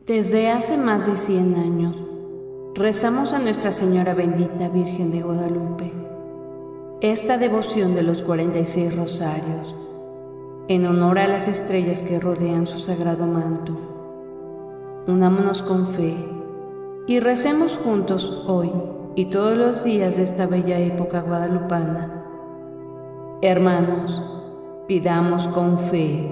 Desde hace más de 100 años, rezamos a Nuestra Señora Bendita Virgen de Guadalupe esta devoción de los 46 rosarios, en honor a las estrellas que rodean su sagrado manto. Unámonos con fe y recemos juntos hoy y todos los días de esta bella época guadalupana. Hermanos, pidamos con fe.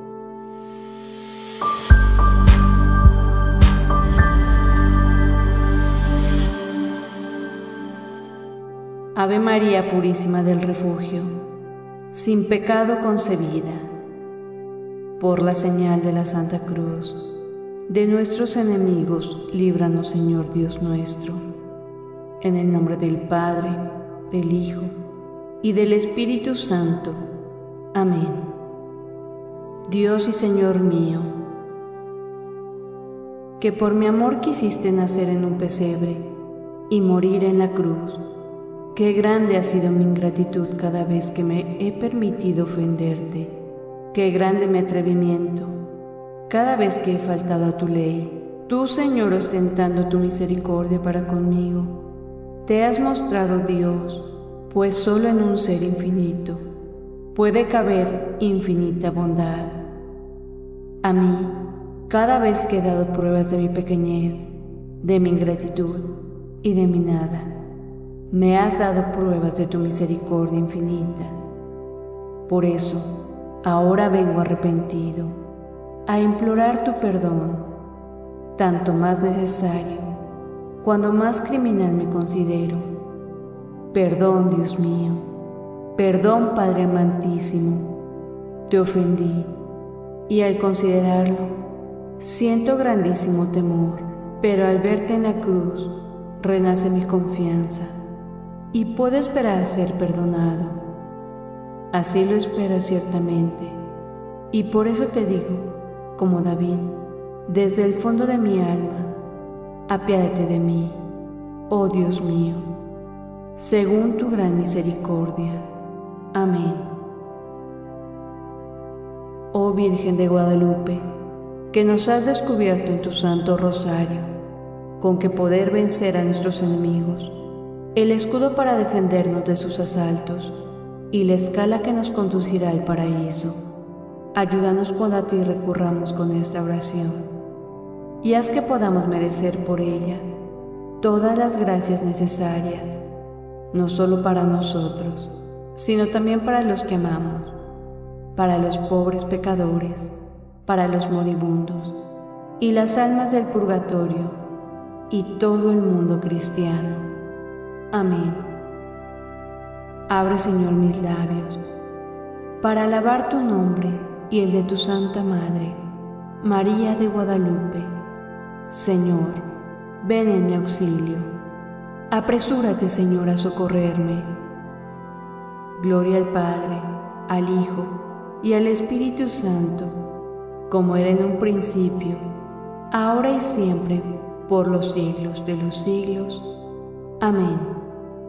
Ave María Purísima del Refugio, sin pecado concebida, por la señal de la Santa Cruz, de nuestros enemigos, líbranos, Señor Dios nuestro. En el nombre del Padre, del Hijo y del Espíritu Santo. Amén. Dios y Señor mío, que por mi amor quisiste nacer en un pesebre y morir en la cruz, qué grande ha sido mi ingratitud cada vez que me he permitido ofenderte. Qué grande mi atrevimiento cada vez que he faltado a tu ley. Tú, Señor, ostentando tu misericordia para conmigo, te has mostrado Dios, pues solo en un ser infinito puede caber infinita bondad. A mí, cada vez que he dado pruebas de mi pequeñez, de mi ingratitud y de mi nada, me has dado pruebas de tu misericordia infinita. Por eso, ahora vengo arrepentido a implorar tu perdón, tanto más necesario cuando más criminal me considero. Perdón, Dios mío, perdón, Padre amantísimo, te ofendí y al considerarlo siento grandísimo temor, pero al verte en la cruz renace mi confianza y puedo esperar ser perdonado. Así lo espero ciertamente, y por eso te digo, como David, desde el fondo de mi alma, apiádate de mí, oh Dios mío, según tu gran misericordia. Amén. Oh Virgen de Guadalupe, que nos has descubierto en tu santo rosario, con que poder vencer a nuestros enemigos, el escudo para defendernos de sus asaltos y la escala que nos conducirá al paraíso. Ayúdanos cuando a ti recurramos con esta oración, y haz que podamos merecer por ella todas las gracias necesarias, no solo para nosotros, sino también para los que amamos, para los pobres pecadores, para los moribundos y las almas del purgatorio y todo el mundo cristiano. Amén. Abre, Señor, mis labios para alabar tu nombre y el de tu Santa Madre, María de Guadalupe. Señor, ven en mi auxilio. Apresúrate, Señor, a socorrerme. Gloria al Padre, al Hijo y al Espíritu Santo, como era en un principio, ahora y siempre, por los siglos de los siglos. Amén.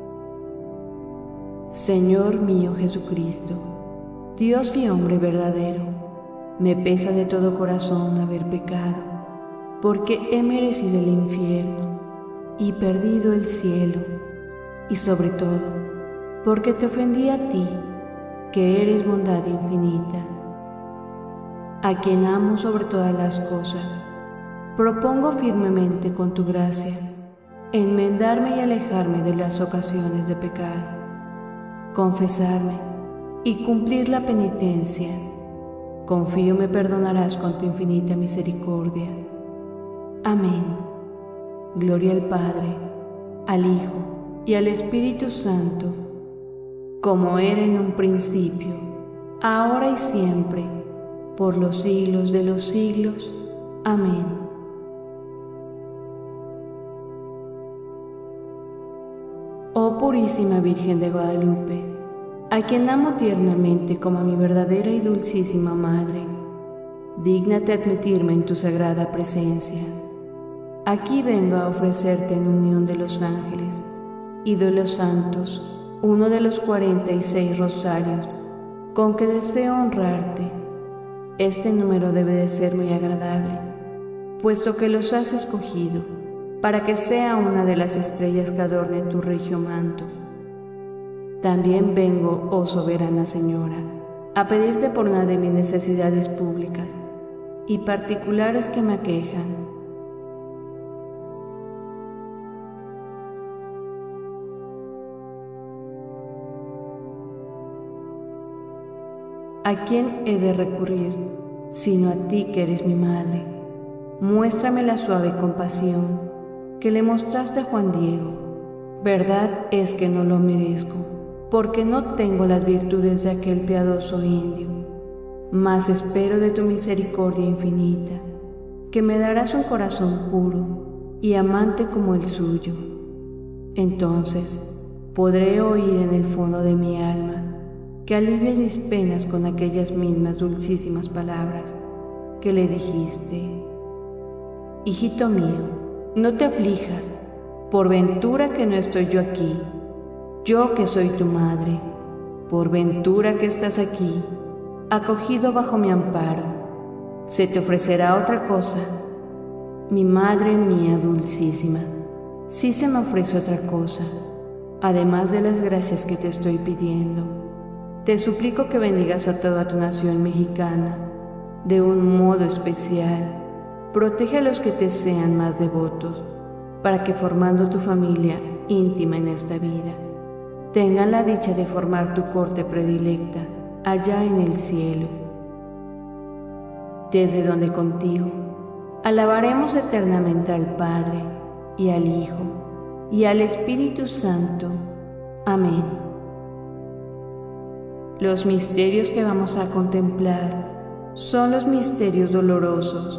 Señor mío Jesucristo, Dios y hombre verdadero, me pesa de todo corazón haber pecado, porque he merecido el infierno y perdido el cielo, y sobre todo, porque te ofendí a ti, que eres bondad infinita, a quien amo sobre todas las cosas. Propongo firmemente con tu gracia enmendarme y alejarme de las ocasiones de pecar, confesarme y cumplir la penitencia. Confío me perdonarás con tu infinita misericordia. Amén. Gloria al Padre, al Hijo y al Espíritu Santo, como era en un principio, ahora y siempre, por los siglos de los siglos. Amén. Oh Purísima Virgen de Guadalupe, a quien amo tiernamente como a mi verdadera y dulcísima Madre, dígnate admitirme en tu sagrada presencia. Aquí vengo a ofrecerte en unión de los ángeles y de los santos uno de los 46 rosarios con que deseo honrarte. Este número debe de ser muy agradable, puesto que los has escogido, para que sea una de las estrellas que adornen tu regio manto. También vengo, oh soberana Señora, a pedirte por una de mis necesidades públicas y particulares que me aquejan. ¿A quién he de recurrir, sino a ti que eres mi madre? Muéstrame la suave compasión que le mostraste a Juan Diego. Verdad es que no lo merezco, porque no tengo las virtudes de aquel piadoso indio, mas espero de tu misericordia infinita, que me darás un corazón puro y amante como el suyo. Entonces podré oír en el fondo de mi alma que alivias mis penas con aquellas mismas dulcísimas palabras que le dijiste. Hijito mío, no te aflijas, por ventura que no estoy yo aquí, yo que soy tu madre, por ventura que estás aquí, acogido bajo mi amparo. ¿Se te ofrecerá otra cosa? Mi madre mía dulcísima, sí se me ofrece otra cosa, además de las gracias que te estoy pidiendo. Te suplico que bendigas a toda tu nación mexicana de un modo especial. Protege a los que te sean más devotos, para que formando tu familia íntima en esta vida, tengan la dicha de formar tu corte predilecta allá en el cielo, desde donde contigo alabaremos eternamente al Padre, y al Hijo, y al Espíritu Santo. Amén. Los misterios que vamos a contemplar son los misterios dolorosos.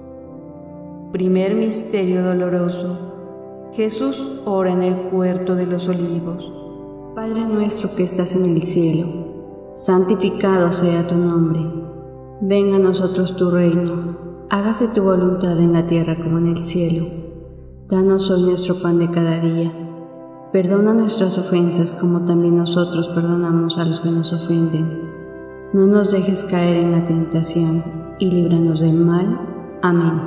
Primer misterio doloroso. Jesús ora en el huerto de los olivos. Padre nuestro que estás en el cielo, santificado sea tu nombre. Venga a nosotros tu reino, hágase tu voluntad en la tierra como en el cielo. Danos hoy nuestro pan de cada día. Perdona nuestras ofensas como también nosotros perdonamos a los que nos ofenden. No nos dejes caer en la tentación y líbranos del mal. Amén.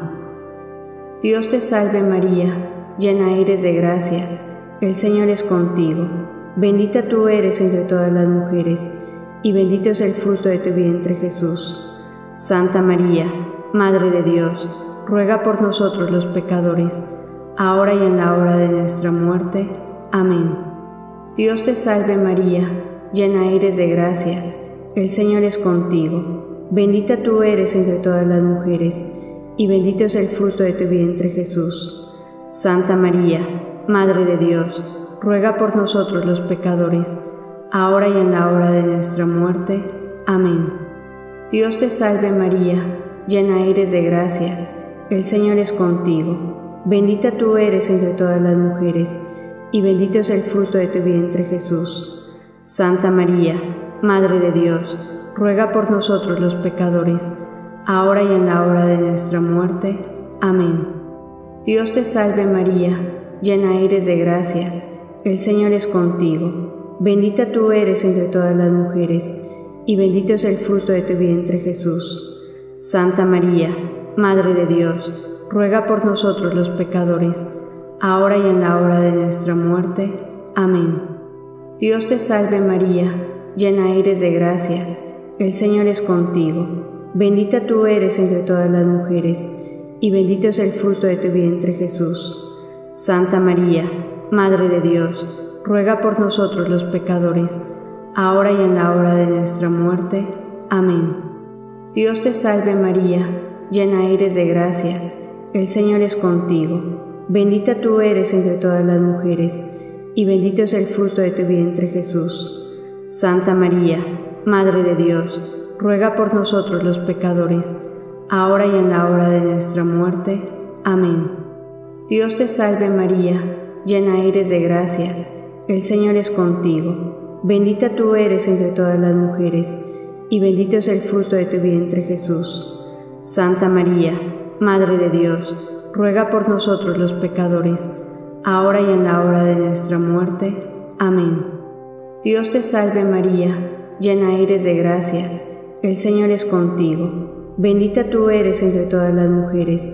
Dios te salve María, llena eres de gracia, el Señor es contigo. Bendita tú eres entre todas las mujeres, y bendito es el fruto de tu vientre Jesús. Santa María, Madre de Dios, ruega por nosotros los pecadores, ahora y en la hora de nuestra muerte. Amén. Dios te salve María, llena eres de gracia, el Señor es contigo. Bendita tú eres entre todas las mujeres, y bendito es el fruto de tu vientre Jesús. Santa María, Madre de Dios, ruega por nosotros los pecadores, ahora y en la hora de nuestra muerte. Amén. Dios te salve María, llena eres de gracia, el Señor es contigo. Bendita tú eres entre todas las mujeres, y bendito es el fruto de tu vientre Jesús. Santa María, Madre de Dios, ruega por nosotros los pecadores, ahora y en la hora de nuestra muerte. Amén. Dios te salve María, llena eres de gracia, el Señor es contigo. Bendita tú eres entre todas las mujeres, y bendito es el fruto de tu vientre Jesús. Santa María, Madre de Dios, ruega por nosotros los pecadores, ahora y en la hora de nuestra muerte. Amén. Dios te salve María, llena eres de gracia, el Señor es contigo. Bendita tú eres entre todas las mujeres, y bendito es el fruto de tu vientre Jesús. Santa María, Madre de Dios, ruega por nosotros los pecadores, ahora y en la hora de nuestra muerte. Amén. Dios te salve María, llena eres de gracia, el Señor es contigo. Bendita tú eres entre todas las mujeres, y bendito es el fruto de tu vientre Jesús. Santa María, Madre de Dios, ruega por nosotros los pecadores, ahora y en la hora de nuestra muerte. Amén. Dios te salve María, llena eres de gracia, el Señor es contigo. Bendita tú eres entre todas las mujeres, y bendito es el fruto de tu vientre Jesús. Santa María, Madre de Dios, ruega por nosotros los pecadores, ahora y en la hora de nuestra muerte. Amén. Dios te salve María, llena eres de gracia, el Señor es contigo. Bendita tú eres entre todas las mujeres,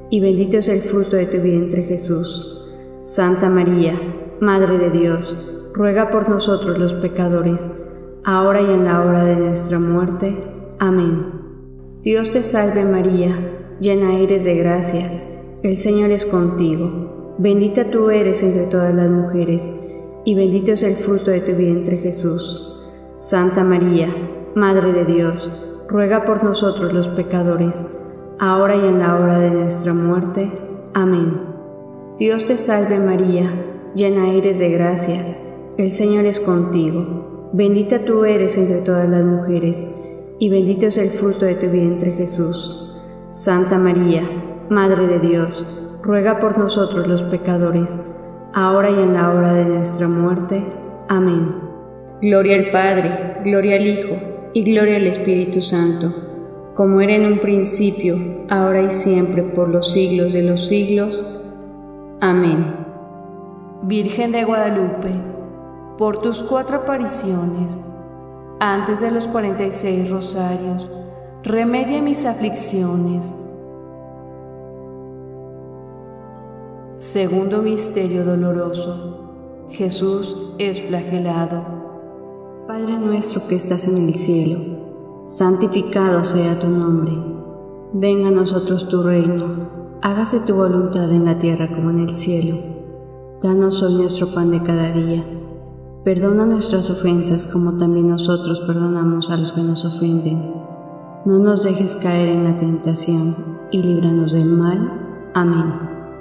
y bendito es el fruto de tu vientre, Jesús. Santa María, Madre de Dios, ruega por nosotros los pecadores, ahora y en la hora de nuestra muerte. Amén. Dios te salve María, llena eres de gracia, el Señor es contigo. Bendita tú eres entre todas las mujeres, y bendito es el fruto de tu vientre, Jesús. Santa María, Madre de Dios, ruega por nosotros los pecadores, ahora y en la hora de nuestra muerte. Amén. Dios te salve María, llena eres de gracia, el Señor es contigo. Bendita tú eres entre todas las mujeres, y bendito es el fruto de tu vientre, Jesús. Santa María, Madre de Dios, ruega por nosotros los pecadores, ahora y en la hora de nuestra muerte. Amén. Gloria al Padre, gloria al Hijo, y gloria al Espíritu Santo, como era en un principio, ahora y siempre, por los siglos de los siglos. Amén. Virgen de Guadalupe, por tus 4 apariciones, antes de los 46 rosarios, remedia mis aflicciones. Segundo misterio doloroso. Jesús es flagelado. Padre nuestro que estás en el cielo, santificado sea tu nombre. Venga a nosotros tu reino. Hágase tu voluntad en la tierra como en el cielo. Danos hoy nuestro pan de cada día. Perdona nuestras ofensas como también nosotros perdonamos a los que nos ofenden. No nos dejes caer en la tentación y líbranos del mal. Amén.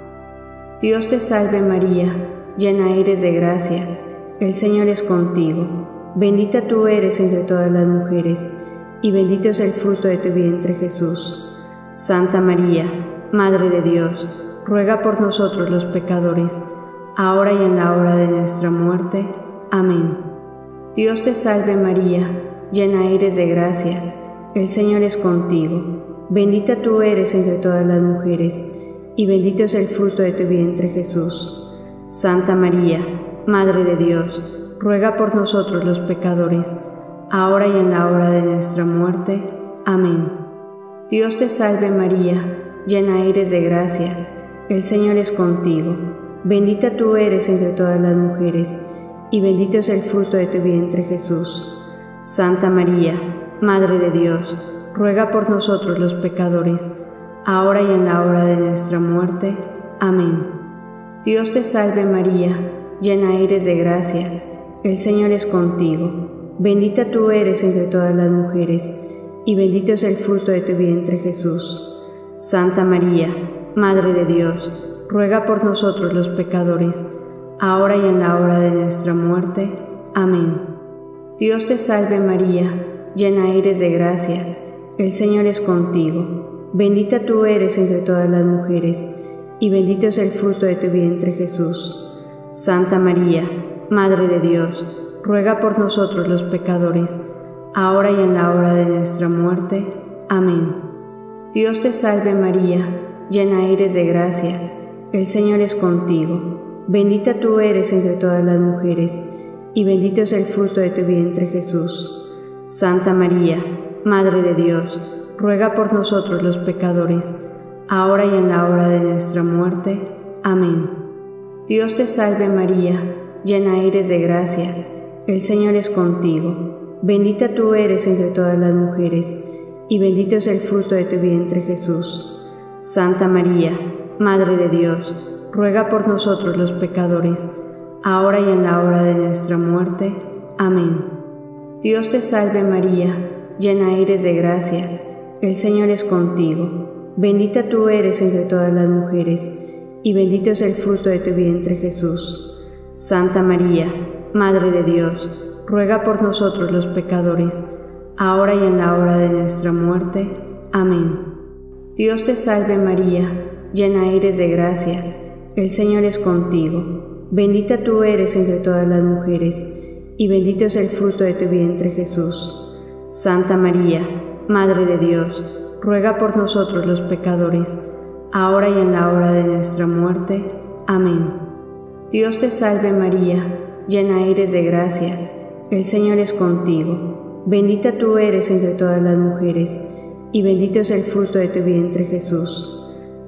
Dios te salve María, llena eres de gracia, el Señor es contigo. Bendita tú eres entre todas las mujeres, y bendito es el fruto de tu vientre, Jesús. Santa María, Madre de Dios, ruega por nosotros los pecadores, ahora y en la hora de nuestra muerte. Amén. Dios te salve María, llena eres de gracia, el Señor es contigo. Bendita tú eres entre todas las mujeres, y bendito es el fruto de tu vientre, Jesús. Santa María, Madre de Dios, ruega por nosotros los pecadores, ahora y en la hora de nuestra muerte. Amén. Dios te salve María, llena eres de gracia, el Señor es contigo. Bendita tú eres entre todas las mujeres, y bendito es el fruto de tu vientre, Jesús. Santa María, Madre de Dios, ruega por nosotros los pecadores, ahora y en la hora de nuestra muerte. Amén. Dios te salve María, llena eres de gracia, el Señor es contigo. Bendita tú eres entre todas las mujeres, y bendito es el fruto de tu vientre, Jesús. Santa María, Madre de Dios, ruega por nosotros los pecadores, ahora y en la hora de nuestra muerte. Amén. Dios te salve María, llena eres de gracia, el Señor es contigo. Bendita tú eres entre todas las mujeres, y bendito es el fruto de tu vientre, Jesús. Santa María, Madre de Dios, ruega por nosotros los pecadores, ahora y en la hora de nuestra muerte. Amén. Dios te salve María, llena eres de gracia, el Señor es contigo. Bendita tú eres entre todas las mujeres, y bendito es el fruto de tu vientre, Jesús. Santa María, Madre de Dios, ruega por nosotros los pecadores, ahora y en la hora de nuestra muerte. Amén. Dios te salve María, llena eres de gracia, el Señor es contigo. Bendita tú eres entre todas las mujeres, y bendito es el fruto de tu vientre, Jesús. Santa María, Madre de Dios, ruega por nosotros los pecadores, ahora y en la hora de nuestra muerte. Amén. Dios te salve María, llena eres de gracia, el Señor es contigo. Bendita tú eres entre todas las mujeres, y bendito es el fruto de tu vientre, Jesús. Santa María, Madre de Dios, ruega por nosotros los pecadores, ahora y en la hora de nuestra muerte. Amén. Dios te salve María, llena eres de gracia, el Señor es contigo. Bendita tú eres entre todas las mujeres, y bendito es el fruto de tu vientre, Jesús. Santa María, Madre de Dios, ruega por nosotros los pecadores, ahora y en la hora de nuestra muerte. Amén. Dios te salve María, llena eres de gracia, el Señor es contigo. Bendita tú eres entre todas las mujeres, y bendito es el fruto de tu vientre, Jesús.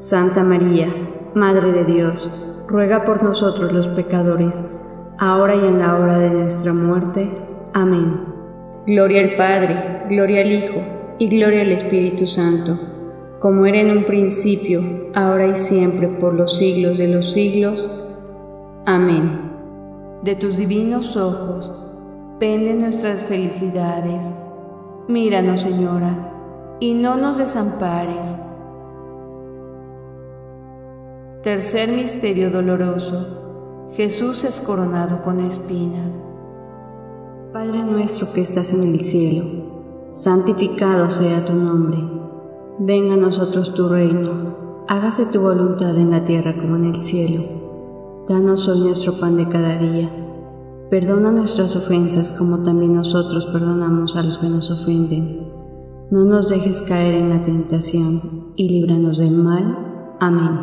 Santa María, Madre de Dios, ruega por nosotros los pecadores, ahora y en la hora de nuestra muerte. Amén. Gloria al Padre, gloria al Hijo, y gloria al Espíritu Santo, como era en un principio, ahora y siempre, por los siglos de los siglos. Amén. De tus divinos ojos penden nuestras felicidades. Míranos, Señora, y no nos desampares. Tercer misterio doloroso. Jesús es coronado con espinas. Padre nuestro que estás en el cielo, santificado sea tu nombre. Venga a nosotros tu reino. Hágase tu voluntad en la tierra como en el cielo. Danos hoy nuestro pan de cada día. Perdona nuestras ofensas como también nosotros perdonamos a los que nos ofenden. No nos dejes caer en la tentación y líbranos del mal. Amén.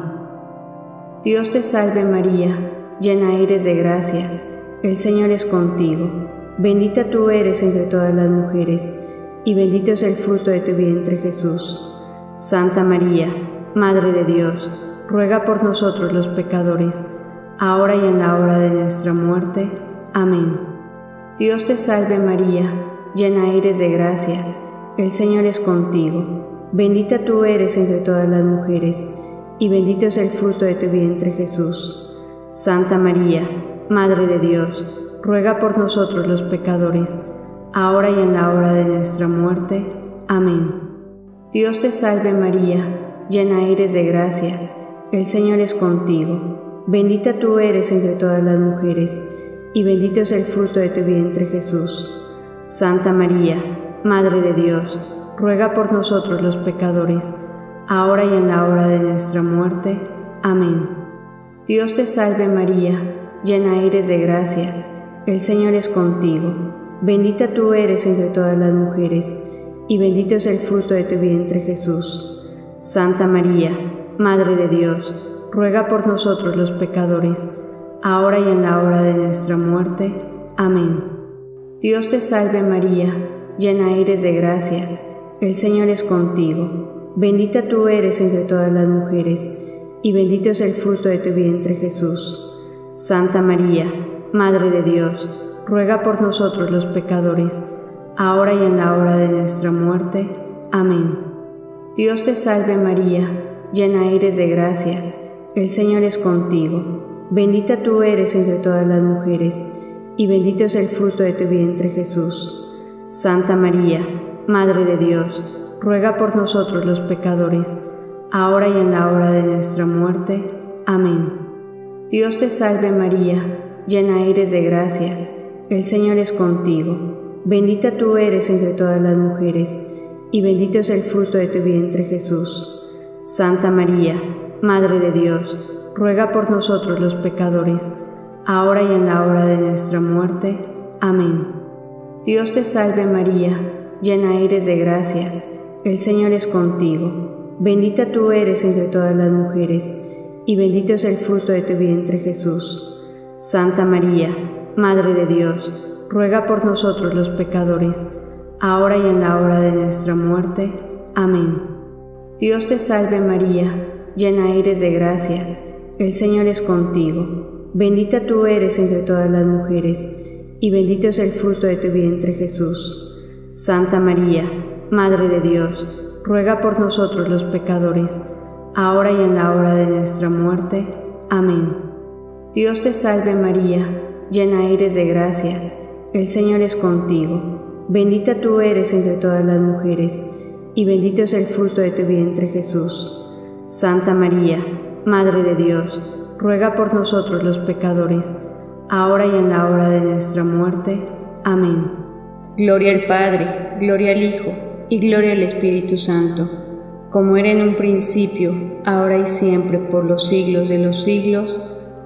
Dios te salve María, llena eres de gracia, el Señor es contigo. Bendita tú eres entre todas las mujeres, y bendito es el fruto de tu vientre Jesús. Santa María, Madre de Dios, ruega por nosotros los pecadores, ahora y en la hora de nuestra muerte. Amén. Dios te salve María, llena eres de gracia, el Señor es contigo. Bendita tú eres entre todas las mujeres, y bendito es el fruto de tu vientre Jesús. Santa María, Madre de Dios, ruega por nosotros los pecadores, ahora y en la hora de nuestra muerte. Amén. Dios te salve María, llena eres de gracia, el Señor es contigo. Bendita tú eres entre todas las mujeres, y bendito es el fruto de tu vientre Jesús. Santa María, Madre de Dios, ruega por nosotros los pecadores, ahora y en la hora de nuestra muerte. Amén. Dios te salve María, llena eres de gracia, el Señor es contigo. Bendita tú eres entre todas las mujeres, y bendito es el fruto de tu vientre Jesús. Santa María, Madre de Dios, ruega por nosotros los pecadores, ahora y en la hora de nuestra muerte. Amén. Dios te salve María, llena eres de gracia, el Señor es contigo. Bendita tú eres entre todas las mujeres, y bendito es el fruto de tu vientre Jesús. Santa María, Madre de Dios, ruega por nosotros los pecadores, ahora y en la hora de nuestra muerte. Amén. Dios te salve María, llena eres de gracia, el Señor es contigo. Bendita tú eres entre todas las mujeres, y bendito es el fruto de tu vientre Jesús. Santa María, Madre de Dios, ruega por nosotros los pecadores, ahora y en la hora de nuestra muerte. Amén. Dios te salve María, llena eres de gracia, el Señor es contigo. Bendita tú eres entre todas las mujeres, y bendito es el fruto de tu vientre Jesús. Santa María, Madre de Dios, ruega por nosotros los pecadores, ahora y en la hora de nuestra muerte. Amén. Dios te salve María, llena eres de gracia, el Señor es contigo. Bendita tú eres entre todas las mujeres, y bendito es el fruto de tu vientre Jesús. Santa María, Madre de Dios, ruega por nosotros los pecadores, ahora y en la hora de nuestra muerte. Amén. Dios te salve María, llena eres de gracia, el Señor es contigo. Bendita tú eres entre todas las mujeres, y bendito es el fruto de tu vientre Jesús. Santa María, Madre de Dios, ruega por nosotros los pecadores, ahora y en la hora de nuestra muerte. Amén. Dios te salve María, llena eres de gracia, el Señor es contigo. Bendita tú eres entre todas las mujeres, y bendito es el fruto de tu vientre Jesús. Santa María, Madre de Dios, ruega por nosotros los pecadores, ahora y en la hora de nuestra muerte. Amén. Gloria al Padre, gloria al Hijo, y gloria al Espíritu Santo, como era en un principio, ahora y siempre, por los siglos de los siglos.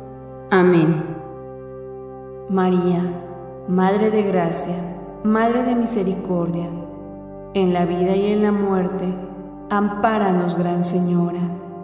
Amén. María, Madre de gracia, Madre de misericordia, en la vida y en la muerte, ampáranos, Gran Señora.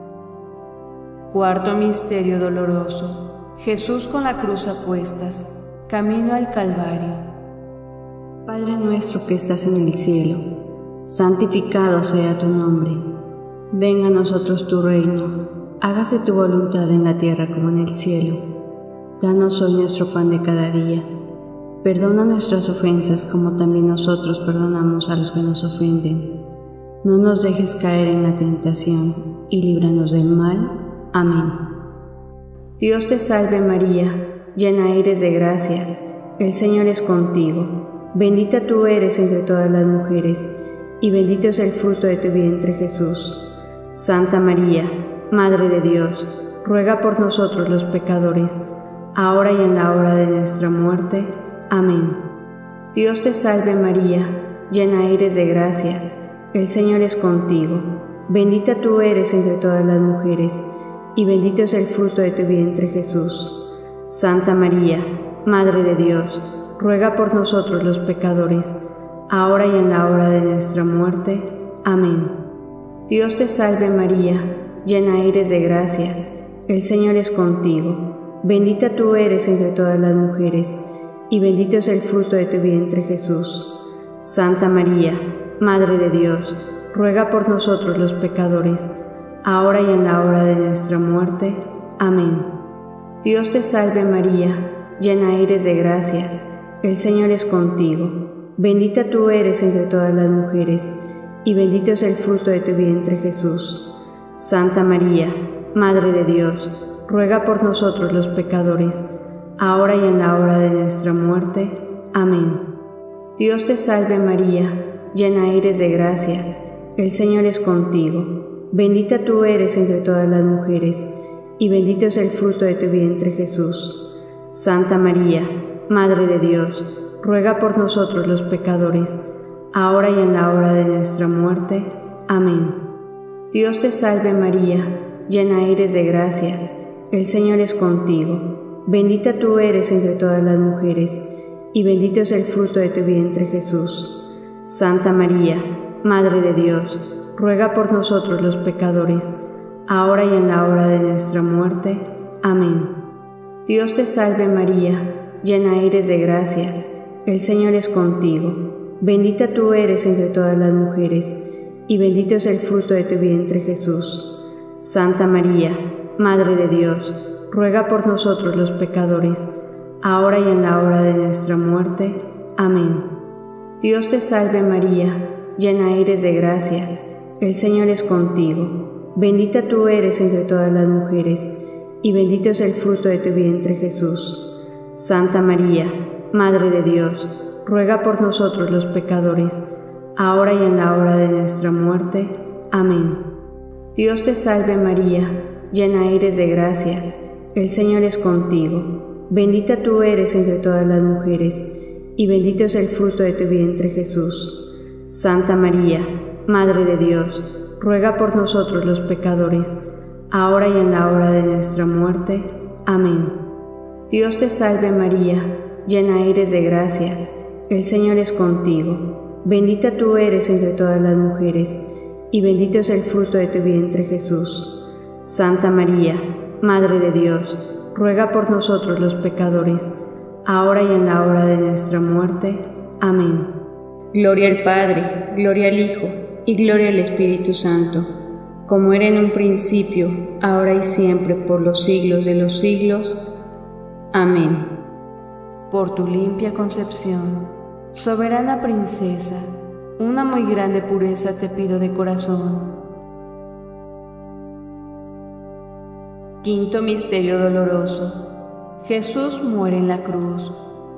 Cuarto misterio doloroso. Jesús con la cruz a cuestas, camino al Calvario. Padre nuestro que estás en el cielo, santificado sea tu nombre. Venga a nosotros tu reino. hágase tu voluntad en la tierra como en el cielo. Danos hoy nuestro pan de cada día. Perdona nuestras ofensas como también nosotros perdonamos a los que nos ofenden. No nos dejes caer en la tentación y líbranos del mal. Amén. Dios te salve María, llena eres de gracia, el Señor es contigo. Bendita tú eres entre todas las mujeres, y bendito es el fruto de tu vientre Jesús. Santa María, Madre de Dios, ruega por nosotros los pecadores, ahora y en la hora de nuestra muerte. Amén. Dios te salve María, llena eres de gracia, el Señor es contigo. Bendita tú eres entre todas las mujeres, y bendito es el fruto de tu vientre Jesús. Santa María, Madre de Dios, ruega por nosotros los pecadores, ahora y en la hora de nuestra muerte. Amén. Dios te salve María, llena eres de gracia, el Señor es contigo. Bendita tú eres entre todas las mujeres, y bendito es el fruto de tu vientre Jesús. Santa María, Madre de Dios, ruega por nosotros los pecadores, ahora y en la hora de nuestra muerte. Amén. Dios te salve María, llena eres de gracia, el Señor es contigo. Bendita tú eres entre todas las mujeres, y bendito es el fruto de tu vientre Jesús. Santa María, Madre de Dios, ruega por nosotros los pecadores, ahora y en la hora de nuestra muerte. Amén. Dios te salve María, llena eres de gracia, el Señor es contigo. Bendita tú eres entre todas las mujeres, y bendito es el fruto de tu vientre Jesús. Santa María, Madre de Dios, ruega por nosotros los pecadores, ahora y en la hora de nuestra muerte. Amén. Dios te salve María, llena eres de gracia, el Señor es contigo. Bendita tú eres entre todas las mujeres, y bendito es el fruto de tu vientre Jesús. Santa María, Madre de Dios, ruega por nosotros los pecadores, ahora y en la hora de nuestra muerte. Amén. Dios te salve María, llena eres de gracia, el Señor es contigo. Bendita tú eres entre todas las mujeres, y bendito es el fruto de tu vientre Jesús. Santa María, Madre de Dios, ruega por nosotros los pecadores, ahora y en la hora de nuestra muerte. Amén. Dios te salve María, llena eres de gracia, el Señor es contigo. Bendita tú eres entre todas las mujeres, y bendito es el fruto de tu vientre Jesús. Santa María, Madre de Dios, ruega por nosotros los pecadores, ahora y en la hora de nuestra muerte. Amén. Dios te salve María, llena eres de gracia, el Señor es contigo. Bendita tú eres entre todas las mujeres, y bendito es el fruto de tu vientre Jesús. Santa María, Madre de Dios, ruega por nosotros los pecadores, ahora y en la hora de nuestra muerte. Amén. Dios te salve María, llena eres de gracia, el Señor es contigo. Bendita tú eres entre todas las mujeres, y bendito es el fruto de tu vientre Jesús. Santa María, Madre de Dios, ruega por nosotros los pecadores, ahora y en la hora de nuestra muerte. Amén. Gloria al Padre, gloria al Hijo, y gloria al Espíritu Santo, como era en un principio, ahora y siempre, por los siglos de los siglos. Amén. Por tu limpia concepción, soberana princesa, una muy grande pureza te pido de corazón. Quinto misterio doloroso. Jesús muere en la cruz.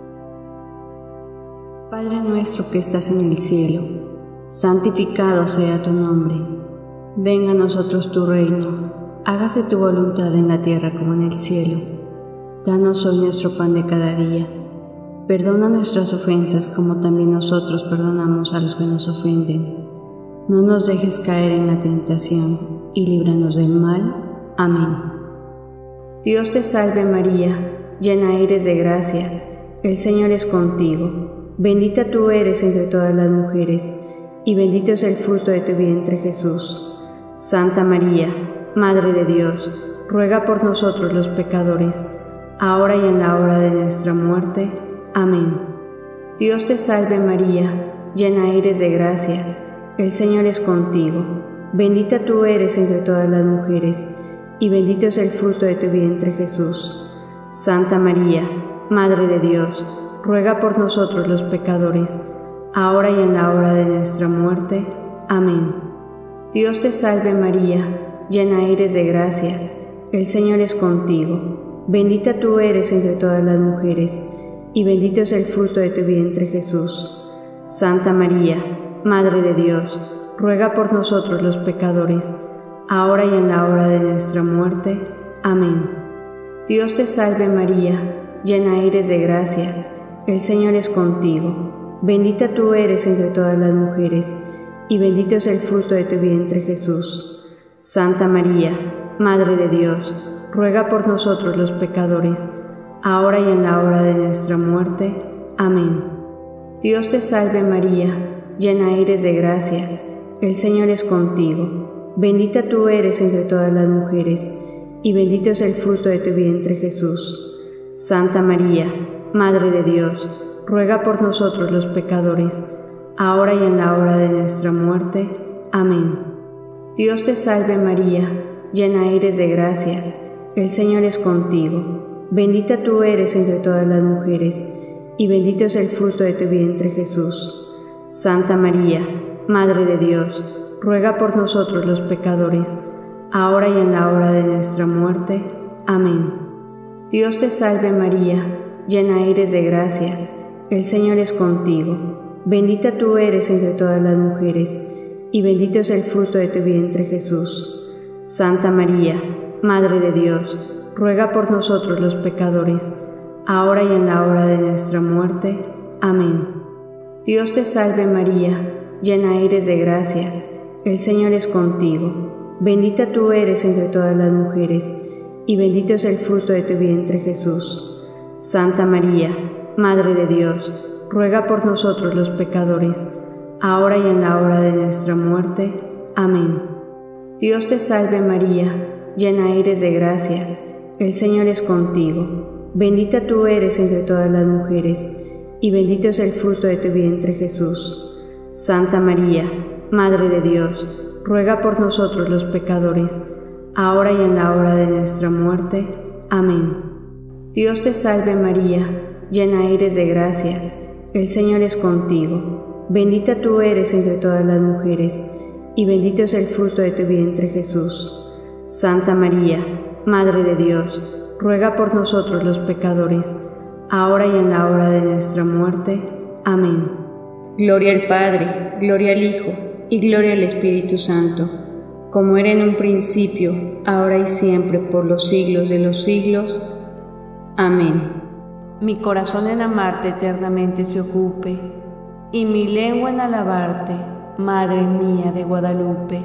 Padre nuestro que estás en el cielo, santificado sea tu nombre. Venga a nosotros tu reino, hágase tu voluntad en la tierra como en el cielo. Danos hoy nuestro pan de cada día. Perdona nuestras ofensas como también nosotros perdonamos a los que nos ofenden. No nos dejes caer en la tentación y líbranos del mal. Amén. Dios te salve María, llena eres de gracia, el Señor es contigo. Bendita tú eres entre todas las mujeres, y bendito es el fruto de tu vientre Jesús. Santa María, Madre de Dios, ruega por nosotros los pecadores, ahora y en la hora de nuestra muerte. Amén. Dios te salve María, llena eres de gracia, el Señor es contigo. Bendita tú eres entre todas las mujeres, y bendito es el fruto de tu vientre, Jesús. Santa María, Madre de Dios, ruega por nosotros los pecadores, ahora y en la hora de nuestra muerte. Amén. Dios te salve María, llena eres de gracia, el Señor es contigo. Bendita tú eres entre todas las mujeres, y bendito es el fruto de tu vientre, Jesús. Santa María, Madre de Dios, ruega por nosotros los pecadores, ahora y en la hora de nuestra muerte. Amén. Dios te salve María, llena eres de gracia, el Señor es contigo. Bendita tú eres entre todas las mujeres, y bendito es el fruto de tu vientre, Jesús. Santa María, Madre de Dios, ruega por nosotros los pecadores, ahora y en la hora de nuestra muerte. Amén. Dios te salve María, llena eres de gracia, el Señor es contigo. Bendita tú eres entre todas las mujeres, y bendito es el fruto de tu vientre, Jesús. Santa María, Madre de Dios, ruega por nosotros los pecadores, ahora y en la hora de nuestra muerte. Amén. Dios te salve María, llena eres de gracia, el Señor es contigo. Bendita tú eres entre todas las mujeres, y bendito es el fruto de tu vientre, Jesús. Santa María, Madre de Dios, ruega por nosotros los pecadores, ahora y en la hora de nuestra muerte. Amén. Dios te salve María, llena eres de gracia, el Señor es contigo. Bendita tú eres entre todas las mujeres, y bendito es el fruto de tu vientre, Jesús. Santa María, Madre de Dios, ruega por nosotros los pecadores, ahora y en la hora de nuestra muerte. Amén. Dios te salve María, llena eres de gracia, el Señor es contigo. Bendita tú eres entre todas las mujeres, y bendito es el fruto de tu vientre, Jesús. Santa María, Madre de Dios, ruega por nosotros los pecadores, ahora y en la hora de nuestra muerte. Amén. Dios te salve María, llena eres de gracia, el Señor es contigo. Bendita tú eres entre todas las mujeres, y bendito es el fruto de tu vientre, Jesús. Santa María, Madre de Dios, ruega por nosotros los pecadores, ahora y en la hora de nuestra muerte. Amén. Dios te salve María, llena eres de gracia, el Señor es contigo. Bendita tú eres entre todas las mujeres, y bendito es el fruto de tu vientre, Jesús. Santa María, Madre de Dios, ruega por nosotros los pecadores, ahora y en la hora de nuestra muerte. Amén. Gloria al Padre, gloria al Hijo, y gloria al Espíritu Santo, como era en un principio, ahora y siempre, por los siglos de los siglos. Amén. Mi corazón en amarte eternamente se ocupe, y mi lengua en alabarte, Madre mía de Guadalupe.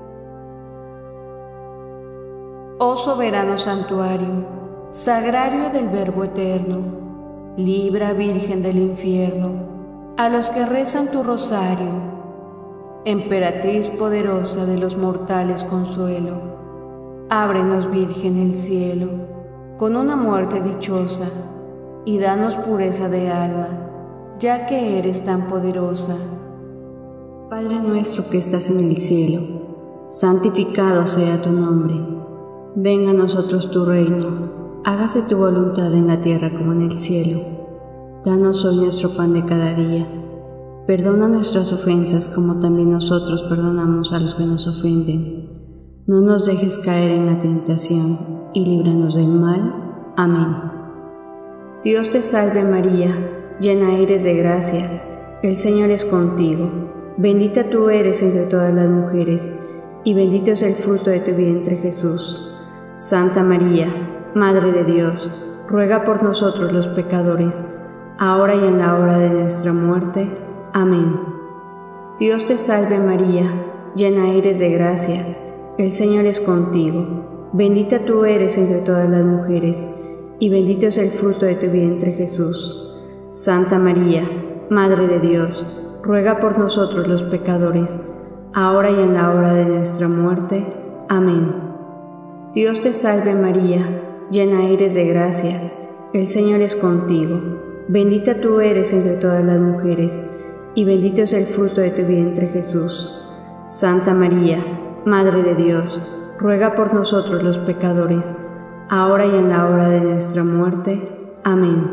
Oh soberano santuario, sagrario del Verbo eterno, libra, Virgen del infierno, a los que rezan tu rosario. Emperatriz poderosa de los mortales consuelo, ábrenos, Virgen, el cielo, con una muerte dichosa, y danos pureza de alma, ya que eres tan poderosa. Padre nuestro que estás en el cielo, santificado sea tu nombre. Venga a nosotros tu reino. Hágase tu voluntad en la tierra como en el cielo. Danos hoy nuestro pan de cada día. Perdona nuestras ofensas como también nosotros perdonamos a los que nos ofenden. No nos dejes caer en la tentación y líbranos del mal. Amén. Dios te salve María, llena eres de gracia, el Señor es contigo. Bendita tú eres entre todas las mujeres, y bendito es el fruto de tu vientre, Jesús. Santa María, Madre de Dios, ruega por nosotros los pecadores, ahora y en la hora de nuestra muerte. Amén. Dios te salve María, llena eres de gracia, el Señor es contigo. Bendita tú eres entre todas las mujeres, y bendito es el fruto de tu vientre, Jesús. Santa María, Madre de Dios, ruega por nosotros los pecadores, ahora y en la hora de nuestra muerte. Amén. Dios te salve María, llena eres de gracia, el Señor es contigo. Bendita tú eres entre todas las mujeres, y bendito es el fruto de tu vientre, Jesús. Santa María, Madre de Dios, ruega por nosotros los pecadores, ahora y en la hora de nuestra muerte. Amén.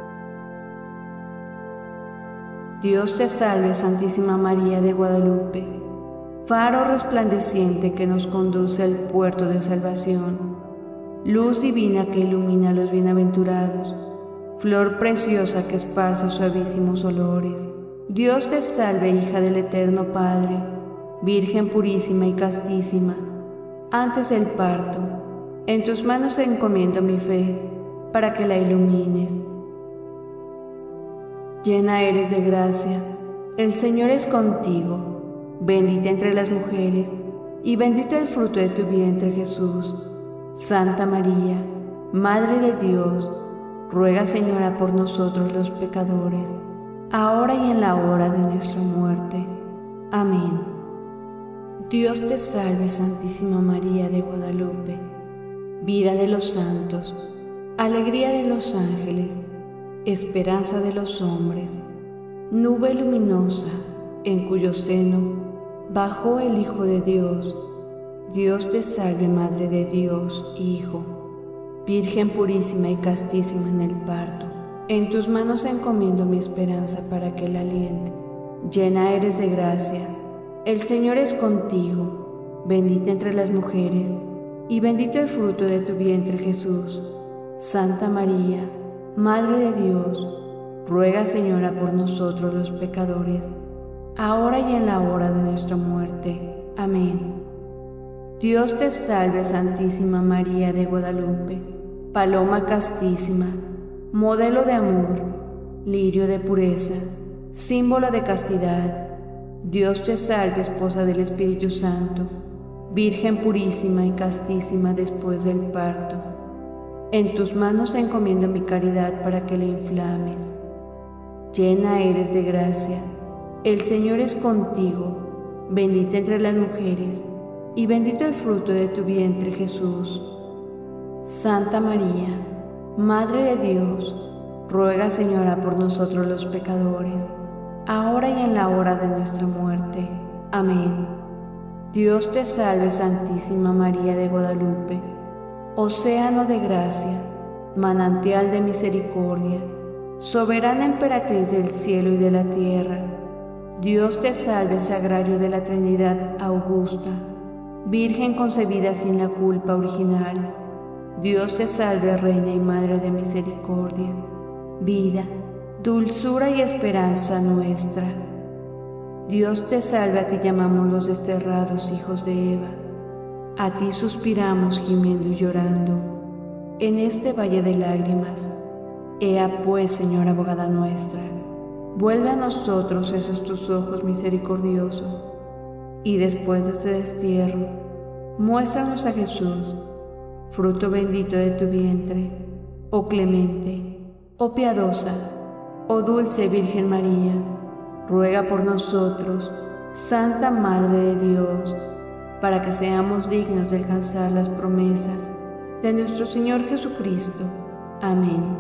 Dios te salve, Santísima María de Guadalupe, faro resplandeciente que nos conduce al puerto de salvación, luz divina que ilumina a los bienaventurados, flor preciosa que esparce suavísimos olores. Dios te salve, hija del eterno Padre, Virgen purísima y castísima. Antes del parto, en tus manos encomiendo mi fe, para que la ilumines. Llena eres de gracia, el Señor es contigo, bendita entre las mujeres, y bendito el fruto de tu vientre, Jesús. Santa María, Madre de Dios, ruega, Señora, por nosotros los pecadores, ahora y en la hora de nuestra muerte. Amén. Dios te salve, Santísima María de Guadalupe, vida de los santos, alegría de los ángeles, esperanza de los hombres, nube luminosa en cuyo seno bajó el Hijo de Dios. Dios te salve, Madre de Dios, Hijo, Virgen purísima y castísima en el parto. En tus manos encomiendo mi esperanza para que la aliente. Llena eres de gracia, el Señor es contigo, bendita entre las mujeres, y bendito el fruto de tu vientre, Jesús. Santa María, Madre de Dios, ruega, Señora, por nosotros los pecadores, ahora y en la hora de nuestra muerte. Amén. Dios te salve, Santísima María de Guadalupe, paloma castísima, modelo de amor, lirio de pureza, símbolo de castidad. Dios te salve, esposa del Espíritu Santo, Virgen purísima y castísima después del parto. En tus manos encomiendo mi caridad para que la inflames. Llena eres de gracia, el Señor es contigo, bendita entre las mujeres, y bendito el fruto de tu vientre, Jesús. Santa María, Madre de Dios, ruega, Señora, por nosotros los pecadores, ahora y en la hora de nuestra muerte. Amén. Dios te salve, Santísima María de Guadalupe, océano de gracia, manantial de misericordia, soberana emperatriz del cielo y de la tierra. Dios te salve, sagrario de la Trinidad augusta, Virgen concebida sin la culpa original. Dios te salve, Reina y Madre de misericordia, vida, dulzura y esperanza nuestra. Dios te salve, a ti llamamos los desterrados hijos de Eva, a ti suspiramos gimiendo y llorando, en este valle de lágrimas. Ea pues, Señora abogada nuestra, vuelve a nosotros esos tus ojos misericordiosos, y después de este destierro, muéstranos a Jesús, fruto bendito de tu vientre, oh clemente, oh piadosa, oh dulce Virgen María, ruega por nosotros, Santa Madre de Dios, para que seamos dignos de alcanzar las promesas de nuestro Señor Jesucristo. Amén.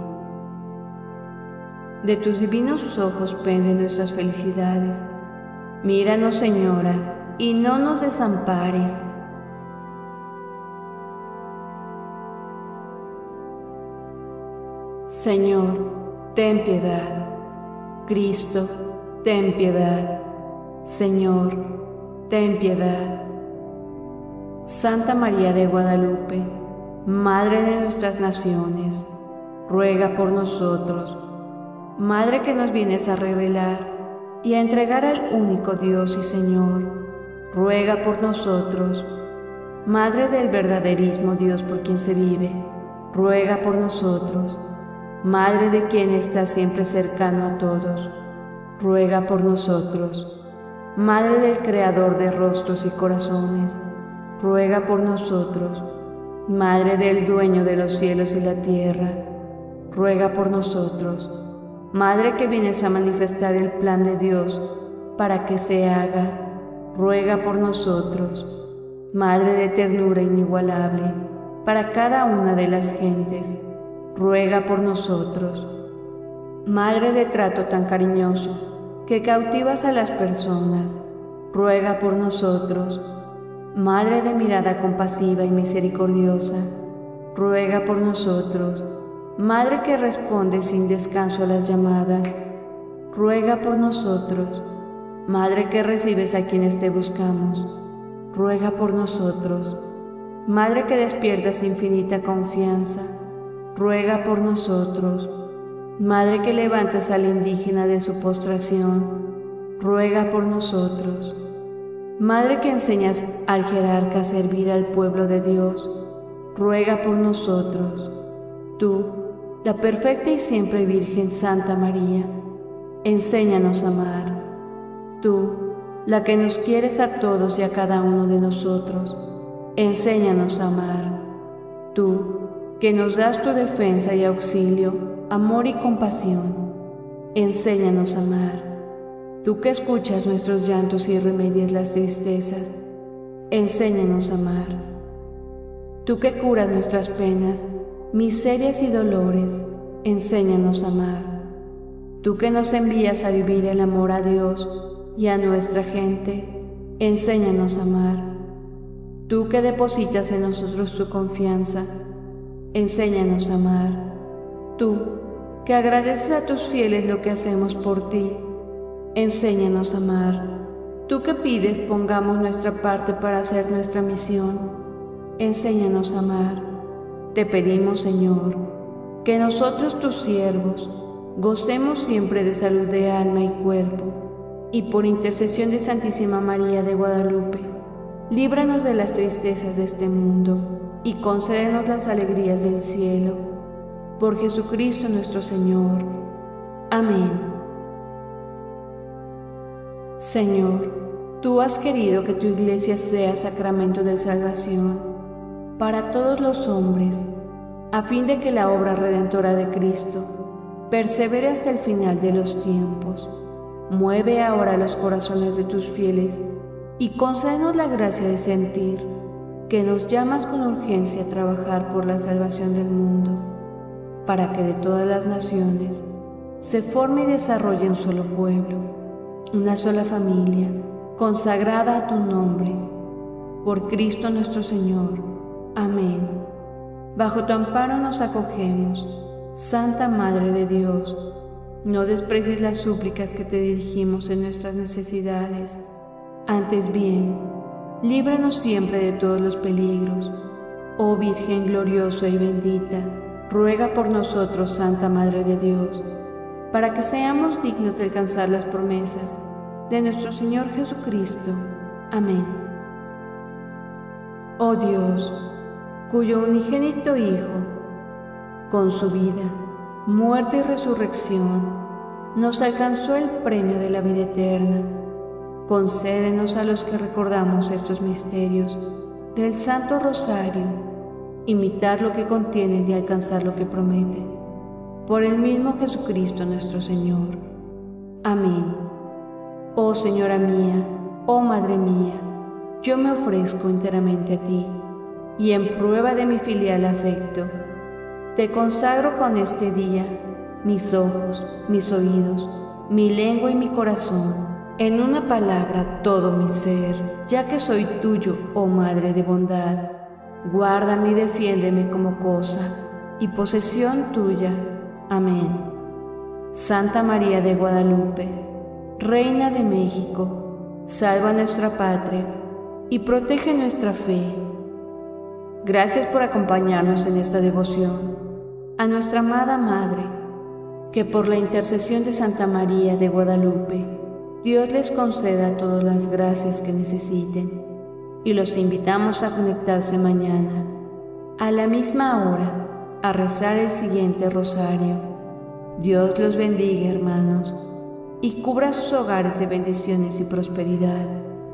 De tus divinos ojos penden nuestras felicidades. Míranos, Señora, y no nos desampares. Señor, ten piedad. Cristo, ten piedad. Señor, ten piedad. Santa María de Guadalupe, Madre de nuestras naciones, ruega por nosotros. Madre que nos vienes a revelar y a entregar al único Dios y Señor, ruega por nosotros. Madre del verdaderismo Dios por quien se vive, ruega por nosotros. Madre de quien está siempre cercano a todos, ruega por nosotros. Madre del Creador de rostros y corazones, ruega por nosotros. Madre del Dueño de los cielos y la tierra, ruega por nosotros. Madre que vienes a manifestar el plan de Dios para que se haga, ruega por nosotros. Madre de ternura inigualable para cada una de las gentes, ruega por nosotros. Madre de trato tan cariñoso que cautivas a las personas, ruega por nosotros. Madre de mirada compasiva y misericordiosa, ruega por nosotros. Madre que responde sin descanso a las llamadas, ruega por nosotros. Madre que recibes a quienes te buscamos, ruega por nosotros. Madre que despiertas infinita confianza, ruega por nosotros. Madre que levantas al indígena de su postración, ruega por nosotros. Madre que enseñas al jerarca a servir al pueblo de Dios, ruega por nosotros. Tú, la perfecta y siempre Virgen Santa María, enséñanos a amar. Tú, la que nos quieres a todos y a cada uno de nosotros, enséñanos a amar. Tú, que nos das tu defensa y auxilio, amor y compasión, enséñanos a amar. Tú que escuchas nuestros llantos y remedias las tristezas, enséñanos a amar. Tú que curas nuestras penas, miserias y dolores, enséñanos a amar. Tú que nos envías a vivir el amor a Dios y a nuestra gente, enséñanos a amar. Tú que depositas en nosotros tu confianza, enséñanos a amar. Tú que agradeces a tus fieles lo que hacemos por ti, enséñanos a amar. Tú que pides pongamos nuestra parte para hacer nuestra misión, enséñanos a amar. Te pedimos, Señor, que nosotros tus siervos gocemos siempre de salud de alma y cuerpo, y por intercesión de Santísima María de Guadalupe, líbranos de las tristezas de este mundo y concédenos las alegrías del cielo. Por Jesucristo nuestro Señor. Amén. Señor, tú has querido que tu iglesia sea sacramento de salvación para todos los hombres, a fin de que la obra redentora de Cristo persevere hasta el final de los tiempos. Mueve ahora los corazones de tus fieles y concédenos la gracia de sentir que nos llamas con urgencia a trabajar por la salvación del mundo, para que de todas las naciones se forme y desarrolle un solo pueblo, una sola familia, consagrada a tu nombre, por Cristo nuestro Señor. Amén. Bajo tu amparo nos acogemos, Santa Madre de Dios. No desprecies las súplicas que te dirigimos en nuestras necesidades. Antes bien, líbranos siempre de todos los peligros. Oh Virgen gloriosa y bendita, ruega por nosotros, Santa Madre de Dios, para que seamos dignos de alcanzar las promesas de nuestro Señor Jesucristo. Amén. Oh Dios, cuyo unigénito Hijo, con su vida, muerte y resurrección, nos alcanzó el premio de la vida eterna, concédenos a los que recordamos estos misterios del Santo Rosario, imitar lo que contienen y alcanzar lo que prometen. Por el mismo Jesucristo nuestro Señor. Amén. Oh Señora mía, oh Madre mía, yo me ofrezco enteramente a ti, y en prueba de mi filial afecto, te consagro con este día mis ojos, mis oídos, mi lengua y mi corazón, en una palabra todo mi ser, ya que soy tuyo, oh Madre de bondad. Guárdame y defiéndeme como cosa y posesión tuya. Amén. Santa María de Guadalupe, Reina de México, salva nuestra patria y protege nuestra fe. Gracias por acompañarnos en esta devoción a nuestra amada Madre, que por la intercesión de Santa María de Guadalupe, Dios les conceda todas las gracias que necesiten, y los invitamos a conectarse mañana, a la misma hora, a rezar el siguiente rosario. Dios los bendiga, hermanos, y cubra sus hogares de bendiciones y prosperidad.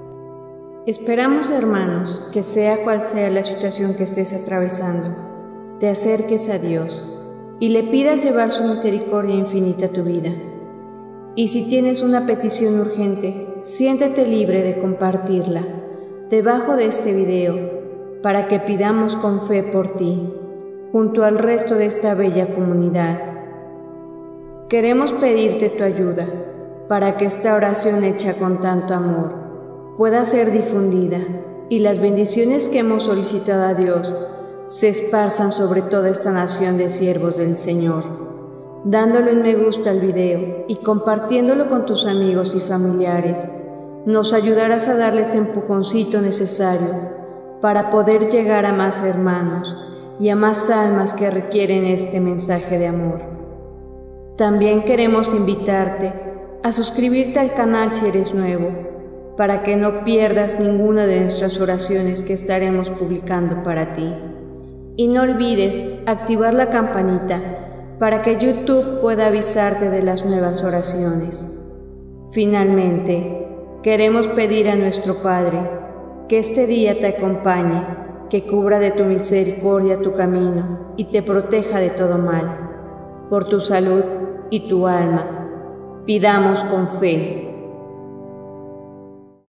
Esperamos, hermanos, que sea cual sea la situación que estés atravesando, te acerques a Dios y le pidas llevar su misericordia infinita a tu vida. Y si tienes una petición urgente, siéntete libre de compartirla debajo de este video para que pidamos con fe por ti, junto al resto de esta bella comunidad. Queremos pedirte tu ayuda para que esta oración hecha con tanto amor pueda ser difundida y las bendiciones que hemos solicitado a Dios se esparzan sobre toda esta nación de siervos del Señor, dándole un me gusta al video y compartiéndolo con tus amigos y familiares. Nos ayudarás a darle este empujoncito necesario para poder llegar a más hermanos y a más almas que requieren este mensaje de amor. También queremos invitarte a suscribirte al canal si eres nuevo, para que no pierdas ninguna de nuestras oraciones que estaremos publicando para ti. Y no olvides activar la campanita para que YouTube pueda avisarte de las nuevas oraciones. Finalmente, queremos pedir a nuestro Padre que este día te acompañe, que cubra de tu misericordia tu camino y te proteja de todo mal. Por tu salud y tu alma, pidamos con fe.